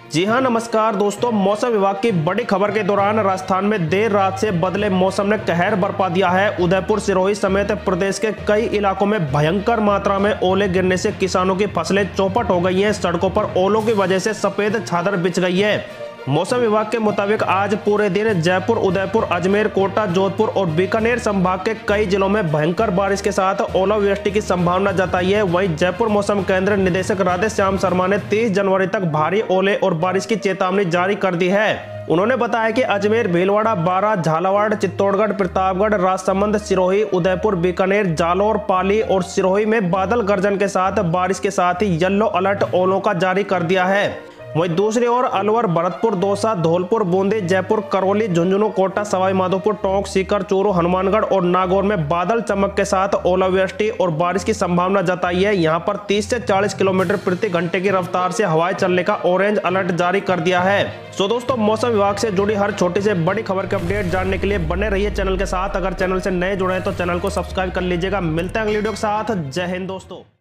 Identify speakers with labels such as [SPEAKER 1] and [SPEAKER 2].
[SPEAKER 1] जी हाँ, नमस्कार दोस्तों। मौसम विभाग की बड़ी खबर के दौरान राजस्थान में देर रात से बदले मौसम ने कहर बरपा दिया है। उदयपुर, सिरोही समेत प्रदेश के कई इलाकों में भयंकर मात्रा में ओले गिरने से किसानों की फसलें चौपट हो गई हैं। सड़कों पर ओलों की वजह से सफेद चादर बिछ गई है। मौसम विभाग के मुताबिक आज पूरे दिन जयपुर, उदयपुर, अजमेर, कोटा, जोधपुर और बीकानेर संभाग के कई जिलों में भयंकर बारिश के साथ ओलावृष्टि की संभावना जताई है। वहीं जयपुर मौसम केंद्र निदेशक राधे श्याम शर्मा ने 30 जनवरी तक भारी ओले और बारिश की चेतावनी जारी कर दी है। उन्होंने बताया कि अजमेर, भीलवाड़ा, बारां, झालावाड़, चित्तौड़गढ़, प्रतापगढ़, राजसमंद, सिरोही, उदयपुर, बीकानेर, जालौर, पाली और सिरोही में बादल गर्जन के साथ बारिश के साथ ही येलो अलर्ट ओलों का जारी कर दिया है। वहीं दूसरी ओर अलवर, भरतपुर, दौसा, धौलपुर, बूंदी, जयपुर, करौली, झुंझुनू, कोटा, सवाई माधोपुर, टोंक, सीकर, चूरू, हनुमानगढ़ और नागौर में बादल चमक के साथ ओलावृष्टि और बारिश की संभावना जताई है। यहां पर 30 से 40 किलोमीटर प्रति घंटे की रफ्तार से हवाएं चलने का ऑरेंज अलर्ट जारी कर दिया है। तो दोस्तों, मौसम विभाग से जुड़ी हर छोटी से बड़ी खबर के अपडेट जानने के लिए बने रहिए चैनल के साथ। अगर चैनल से नए जुड़े हैं तो चैनल को सब्सक्राइब कर लीजिएगा। मिलते हैं अगली वीडियो के साथ। जय हिंद दोस्तों।